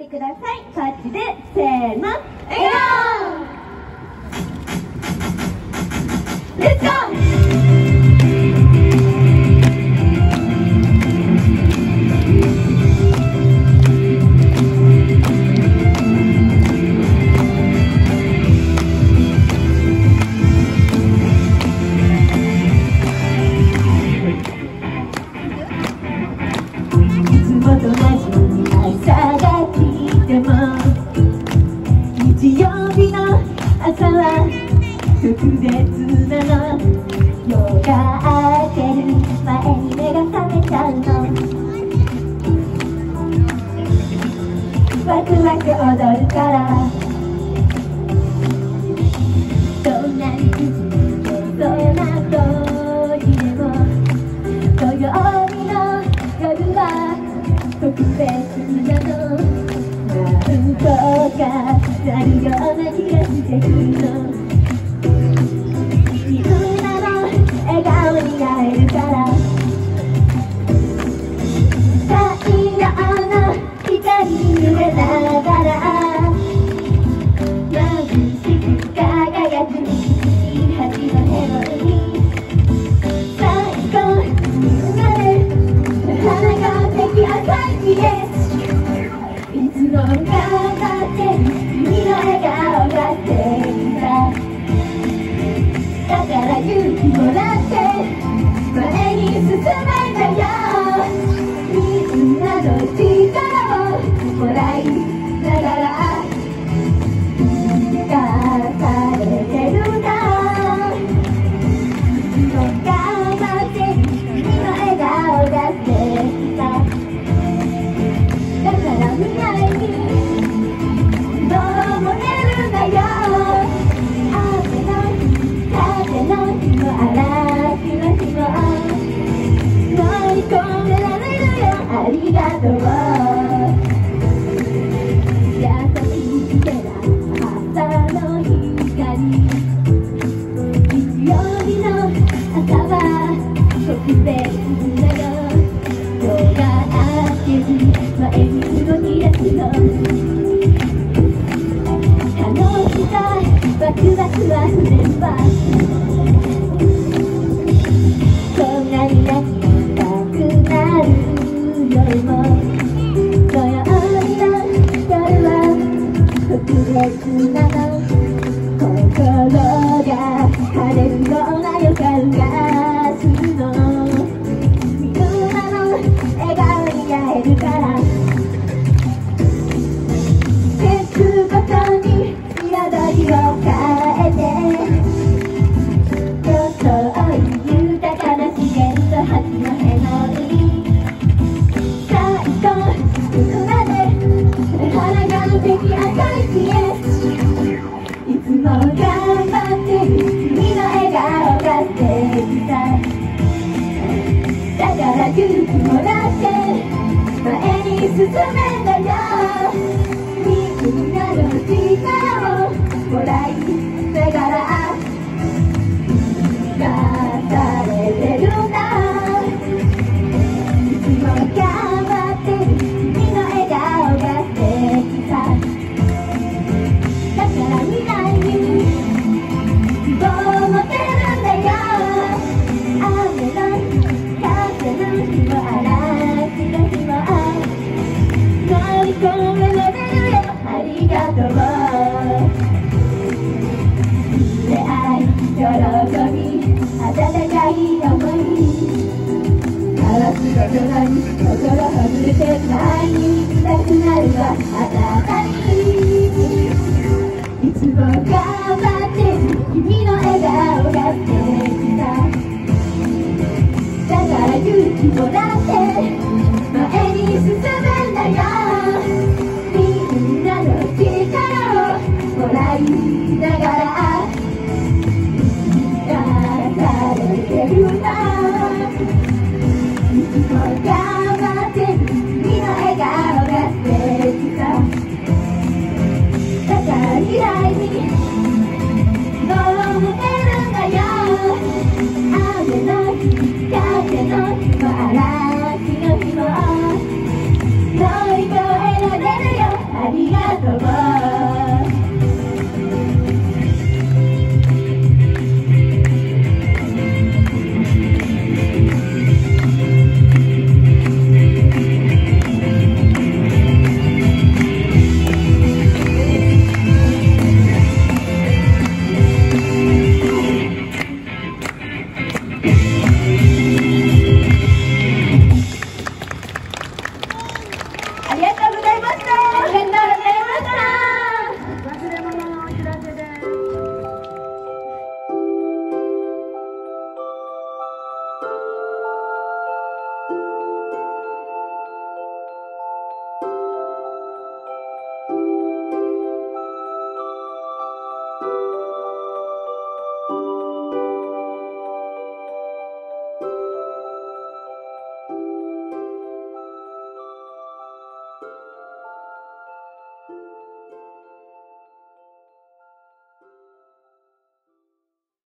ください。パッチでせーの、笑顔。レッツゴー。日曜日の朝は特別なの。夜が明ける前に目が覚めちゃうの。ワクワク踊るからどんなにどんな時でも土曜日の夜は特別なの。なんとかなるような気がしてくるの。みんなの笑顔になれるから太陽の光に揺れながら眩しく輝く28のヘロに最高みんなで花が咲き朝日へいつも頑張ってる君の笑顔が素敵だ。だから勇気もらって前に進めんだよ。みんなの力をもらいながら生かされてるんだ。いつも頑張ってる君の笑顔が素敵だ。だから未来にどうも出るんだよ。雨の日風の日も嵐の日も乗り越えられるよ。ありがとう。優しい手が朝の光。日曜日の朝は特別だよ。夜が明けず前に動き出すの。楽しさワクワクあふれるわ。こんなに泣きたくなる夜も土曜日の夜は特別なの。心が晴れるような予感がするの。みんなの笑顔に会えるから季節ごとに彩りを変えて装い豊かな自然と八戸の海最高みんなで花が咲き赤い日へいつも頑張ってる君の笑顔が素敵だ。だから勇気もらって前に進めんだよ。みんなの力をもらいながら生かされてるんだ。いつも頑張ってる君の笑顔が素敵さ。だから未来に希望持てるんだよ。雨の日風の日も嵐の日も乗り越えられるよ。ありがとう。出会い喜び温かい想い交わすことのに心ほぐれて前に行きたくなるわ。あなたにいつも頑張ってる君の笑顔が素敵だ。だから勇気もらって前に進めんだよ。みんなの力をもらいながら生かされてるんだ。いつも頑張ってる君の笑顔が素敵さ。だから未来にどうも出るんだよ。雨の日風の日も嵐 「